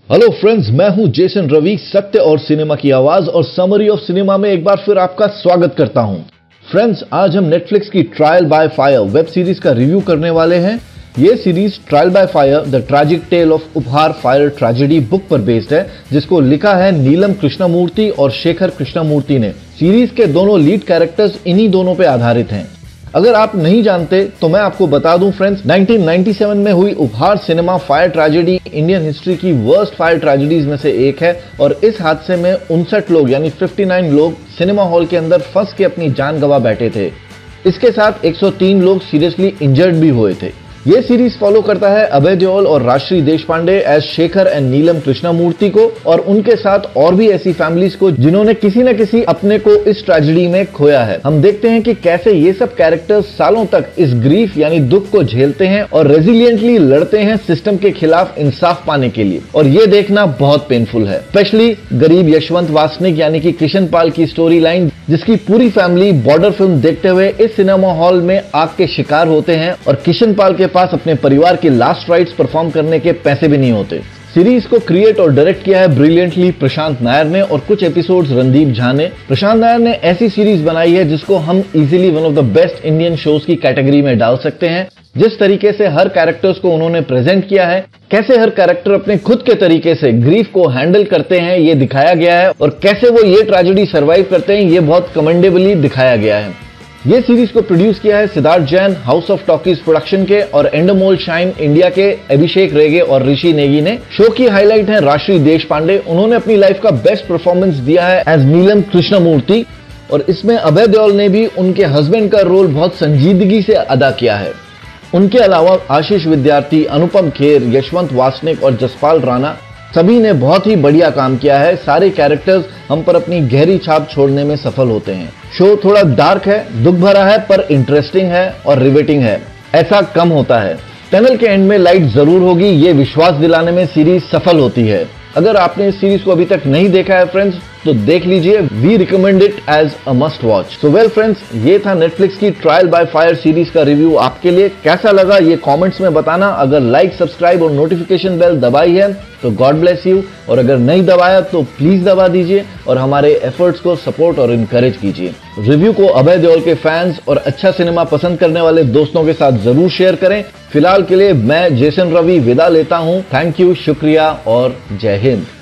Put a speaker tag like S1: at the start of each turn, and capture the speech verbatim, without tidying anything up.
S1: Hello friends, मैं हूं Jason Ravi, सत्य और सिनेमा की आवाज और समरी ऑफ सिनेमा में एक बार फिर आपका स्वागत करता हूं। फ्रेंड्स, आज हम नेटफ्लिक्स की trial by fire web series का रिव्यू करने वाले हैं। ये series trial by fire the tragic tale of Uphaar fire tragedy book पर बेस्ड है, जिसको लिखा है नीलम कृष्णमूर्ति और शेखर कृष्णमूर्ति ने। सीरीज के दोनों लीड कैरेक्टर्स इन्हीं दोनों पे आधारित हैं। अगर आप नहीं जानते तो मैं आपको बता दूं फ्रेंड्स, नाइनटीन नाइंटी सेवन में हुई Uphaar cinema fire tragedy Indian history की वर्स्ट फायर ट्रेजेडीज में से एक है और इस हादसे में उनसठ लोग यानी उनसठ लोग सिनेमा हॉल के अंदर फंस के अपनी जान गंवा बैठे थे। इसके साथ एक सौ तीन लोग सीरियसली इंजर्ड भी हुए थे। ये सीरीज फॉलो करता है अभय देओल और राजश्री देशपांडे एज शेखर एंड नीलम कृष्णमूर्ति को और उनके साथ और भी ऐसी फैमिलीज को जिन्होंने किसी न किसी अपने को इस ट्रेजेडी में खोया है। हम देखते हैं कि कैसे ये सब कैरेक्टर्स सालों तक इस ग्रीफ यानी दुख को झेलते हैं और रेजिलियंटली लड़ते हैं सिस्टम के खिलाफ इंसाफ पाने के लिए, और ये देखना बहुत पेनफुल है। स्पेशली गरीब यशवंत वासनिक यानी कि किशन पाल की स्टोरी लाइन, जिसकी पूरी फैमिली बॉर्डर फिल्म देखते हुए इस सिनेमा हॉल में आग के शिकार होते हैं और किशन पाल के पास अपने परिवार के लास्ट राइट्स परफॉर्म करने के पैसे भी नहीं होते। सीरीज को क्रिएट और डायरेक्ट किया है ब्रिलियंटली प्रशांत नायर ने और कुछ एपिसोड्स रणदीप झा ने। प्रशांत नायर ने ऐसी सीरीज बनाई है जिसको हम easily one of the best Indian shows की कैटेगरी में डाल सकते हैं। जिस तरीके से हर कैरेक्टर्स को उन्होंने प्रेजेंट किया है, कैसे हर कैरेक्टर अपने खुद के तरीके से ग्रीफ को हैंडल करते हैं, ये दिखाया गया है, और कैसे वो ये ट्रेजेडी सर्वाइव करते हैं, ये बहुत कमेंडेबली दिखाया गया है। ये सीरीज को प्रोड्यूस किया है Siddharth Jain house of talkies production के और एंडमोल शाइन इंडिया के अभिषेक रेगे और ऋषि नेगी ने। शो की हाईलाइट है राजश्री देशपांडे। उन्होंने अपनी लाइफ का बेस्ट परफॉर्मेंस दिया है एज नीलम कृष्णमूर्ति और इसमें अभय देओल ने भी उनके हस्बैंड का रोल बहुत संजीदगी से अदा किया है। उनके अलावा आशीष विद्यार्थी, अनुपम खेर, यशवंत वासनिक और जसपाल राणा सभी ने बहुत ही बढ़िया काम किया है। सारे कैरेक्टर्स हम पर अपनी गहरी छाप छोड़ने में सफल होते हैं। शो थोड़ा डार्क है, दुख भरा है, पर इंटरेस्टिंग है और रिवेटिंग है। ऐसा कम होता है। टनल के एंड में लाइट जरूर होगी, ये विश्वास दिलाने में सीरीज सफल होती है। अगर आपने इस सीरीज को अभी तक नहीं देखा है फ्रेंड्स, तो देख लीजिए। We recommend it as a must watch. So well friends, ये था नेटफ्लिक्स की ट्रायल बाय फायर सीरीज का रिव्यू। आपके लिए कैसा लगा ये कमेंट्स में बताना। अगर लाइक, सब्सक्राइब और नोटिफिकेशन बेल दबाई है तो गॉड ब्लेस यू, और अगर नहीं दबाया तो प्लीज दबा दीजिए और हमारे एफर्ट्स को सपोर्ट और इनकरेज कीजिए। रिव्यू को अभय देओल के फैंस और अच्छा सिनेमा पसंद करने वाले दोस्तों के साथ जरूर शेयर करें। फिलहाल के लिए मैं जेसन रवि विदा लेता हूं। थैंक यू, शुक्रिया और जय हिंद।